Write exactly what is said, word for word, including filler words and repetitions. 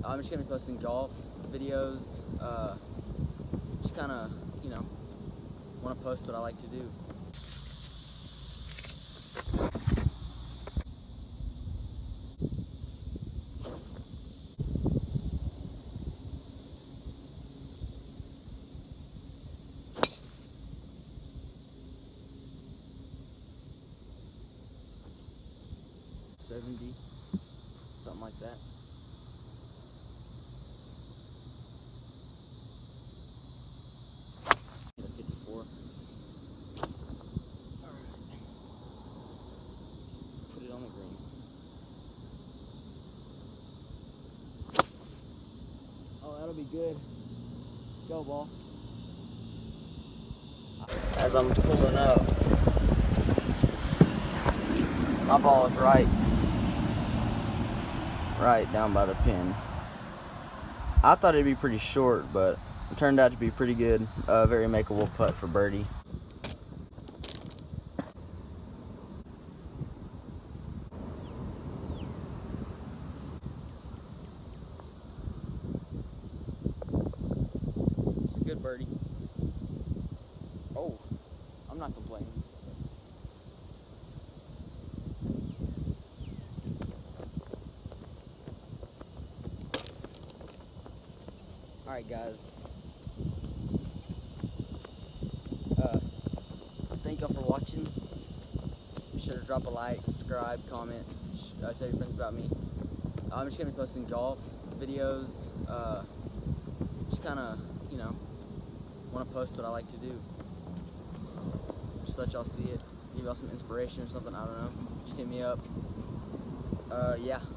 I'm just gonna be posting golf videos. Uh, just kind of, you know, want to post what I like to do. seventy, something like that. fifty-four. Alright. Put it on the green. Oh, that'll be good. Go, ball. As I'm pulling up, my ball is right. Right down by the pin. I thought it'd be pretty short, but it turned out to be pretty good. A uh, very makeable putt for birdie. It's a good birdie. Oh, I'm not complaining. Alright guys, uh, thank y'all for watching. Be sure to drop a like, subscribe, comment, uh, tell your friends about me. I'm just going to be posting golf videos, uh, just kind of, you know, want to post what I like to do. Just let y'all see it, give y'all some inspiration or something, I don't know. Just hit me up. Uh, yeah.